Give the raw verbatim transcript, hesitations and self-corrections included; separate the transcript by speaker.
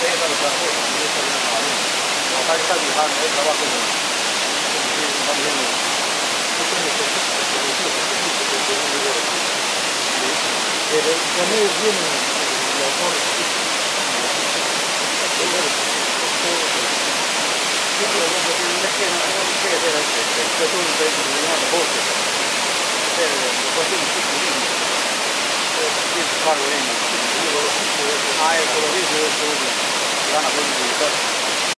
Speaker 1: esa lo trabajo, yo estoy en la mañana. Acá está dibujando, el trabajo de también esto es lo que pero cuando ellos vienen los autores Ah, el colorido, eso, van a poder utilizar.